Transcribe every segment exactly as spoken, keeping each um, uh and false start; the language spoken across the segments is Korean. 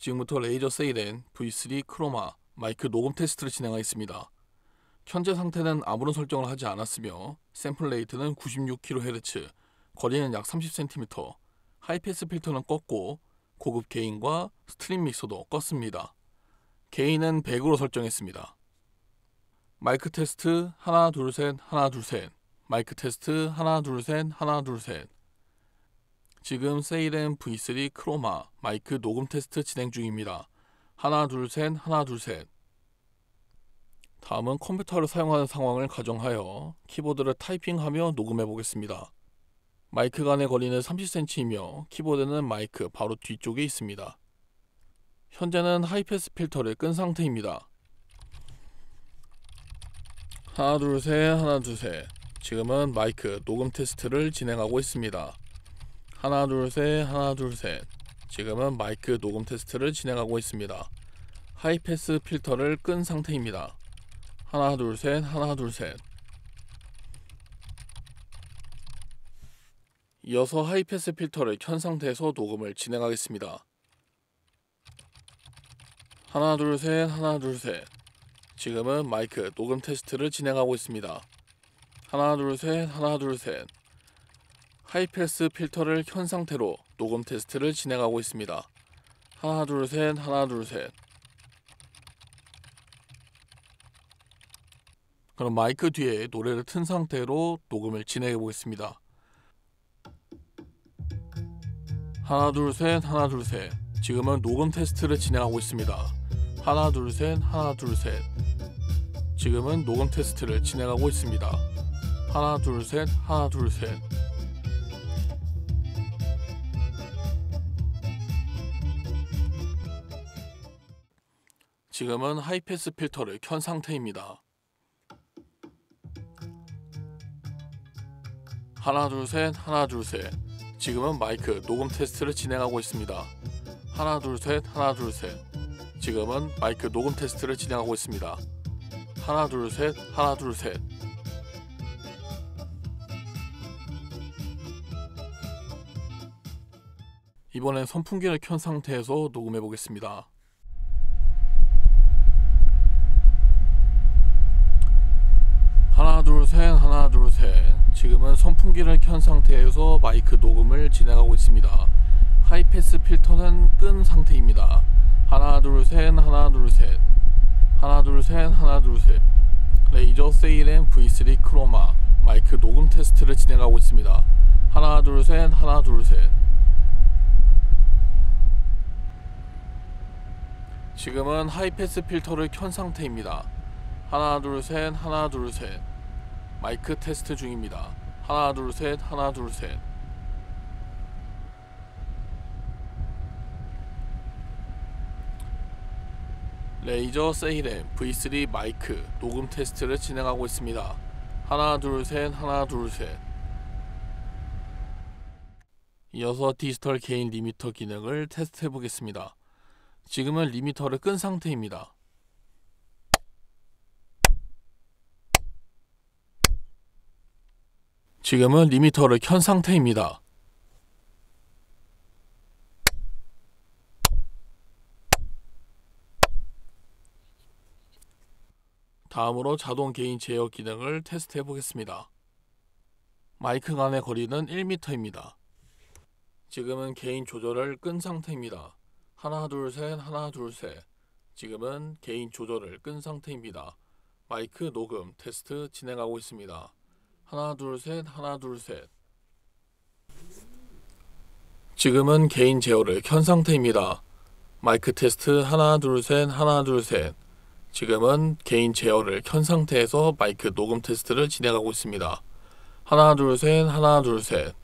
지금부터 레이저 세일엔 브이 쓰리 크로마 마이크 녹음 테스트를 진행하겠습니다. 현재 상태는 아무런 설정을 하지 않았으며 샘플 레이트는 구십육 킬로헤르츠, 거리는 약 삼십 센티미터, 하이패스 필터는 껐고 고급 게인과 스트림 믹서도 껐습니다. 게인은 백으로 설정했습니다. 마이크 테스트 하나 둘 셋 하나 둘 셋 마이크 테스트 하나 둘 셋 하나 둘 셋. 지금 세일엔 브이 쓰리 크로마 마이크 녹음 테스트 진행 중입니다. 하나 둘 셋 하나 둘 셋. 다음은 컴퓨터를 사용하는 상황을 가정하여 키보드를 타이핑하며 녹음해 보겠습니다. 마이크 간의 거리는 삼십 센티미터이며 키보드는 마이크 바로 뒤쪽에 있습니다. 현재는 하이패스 필터를 끈 상태입니다. 하나 둘 셋 하나 둘 셋. 지금은 마이크 녹음 테스트를 진행하고 있습니다. 하나 둘 셋 하나 둘 셋. 지금은 마이크 녹음 테스트를 진행하고 있습니다. 하이패스 필터를 끈 상태입니다. 하나 둘 셋 하나 둘 셋. 이어서 하이패스 필터를 켠 상태에서 녹음을 진행하겠습니다. 하나 둘 셋 하나 둘 셋. 지금은 마이크 녹음 테스트를 진행하고 있습니다. 하나 둘 셋 하나 둘 셋. 하이패스 필터를 켠 상태로 녹음 테스트를 진행하고 있습니다. 하나 둘 셋 하나 둘 셋. 그럼 마이크 뒤에 노래를 튼 상태로 녹음을 진행해 보겠습니다. 하나 둘 셋 하나 둘 셋. 지금은 녹음 테스트를 진행하고 있습니다. 하나 둘 셋 하나 둘 셋. 지금은 녹음 테스트를 진행하고 있습니다. 하나 둘 셋 하나 둘 셋. 지금은 하이패스 필터를 켠 상태입니다. 하나 둘 셋 하나 둘 셋. 지금은 마이크 녹음 테스트를 진행하고 있습니다. 하나 둘 셋 하나 둘 셋. 지금은 마이크 녹음 테스트를 진행하고 있습니다. 하나 둘 셋 하나 둘 셋. 이번엔 선풍기를 켠 상태에서 녹음해 보겠습니다. 하나 둘 셋 하나 둘 셋. 지금은 선풍기를 켠 상태에서 마이크 녹음을 진행하고 있습니다. 하이패스 필터는 끈 상태입니다. 하나 둘 셋 하나 둘 셋. 하나 둘 셋 하나 둘 셋. 레이저 세일엔 브이 쓰리 크로마 마이크 녹음 테스트를 진행하고 있습니다. 하나 둘 셋 하나 둘 셋. 지금은 하이패스 필터를 켠 상태입니다. 하나 둘 셋 하나 둘 셋. 마이크 테스트 중입니다. 하나 둘 셋 하나 둘 셋. 레이저 세일엔 브이 쓰리 마이크 녹음 테스트를 진행하고 있습니다. 하나 둘 셋 하나 둘 셋. 이어서 디지털 게인 리미터 기능을 테스트해 보겠습니다. 지금은 리미터를 끈 상태입니다. 지금은 리미터를 켠 상태입니다. 다음으로 자동 게인 제어 기능을 테스트해 보겠습니다. 마이크 간의 거리는 일 미터입니다. 지금은 게인 조절을 끈 상태입니다. 하나 둘 셋 하나 둘 셋. 지금은 게인 조절을 끈 상태입니다. 마이크 녹음 테스트 진행하고 있습니다. 하나 둘 셋 하나 둘 셋. 지금은 게인 제어를 켠 상태입니다. 마이크 테스트 하나 둘 셋 하나 둘 셋. 지금은 게인 제어를 켠 상태에서 마이크 녹음 테스트를 진행하고 있습니다. 하나 둘 셋 하나 둘 셋.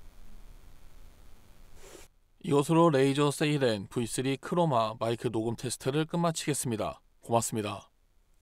이것으로 레이저 세일엔 브이 쓰리 크로마 마이크 녹음 테스트를 끝마치겠습니다. 고맙습니다.